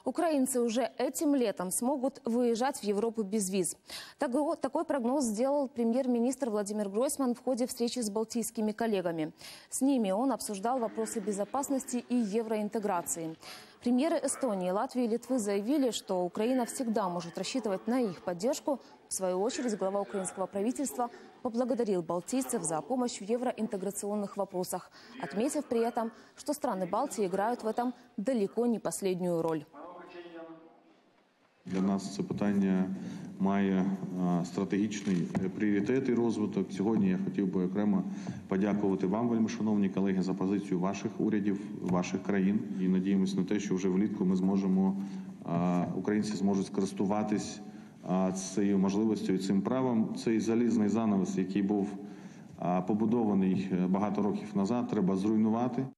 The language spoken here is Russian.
Украинцы уже этим летом смогут выезжать в Европу без виз. Такой прогноз сделал премьер-министр Владимир Гройсман в ходе встречи с балтийскими коллегами. С ними он обсуждал вопросы безопасности и евроинтеграции. Премьеры Эстонии, Латвии и Литвы заявили, что Украина всегда может рассчитывать на их поддержку. В свою очередь, глава украинского правительства поблагодарил балтийцев за помощь в евроинтеграционных вопросах, отметив при этом, что страны Балтии играют в этом далеко не последнюю роль. Для нас це питання має стратегічний пріоритет і розвиток. Сьогодні я хотів би окремо подякувати вам, вельмишановні колеги, за позицію ваших урядів, ваших країн. І надіємось на те, що вже влітку ми зможемо, українці зможуть скористуватись цією можливістю і цим правом. Цей залізний занавес, який був побудований багато років назад, треба зруйнувати.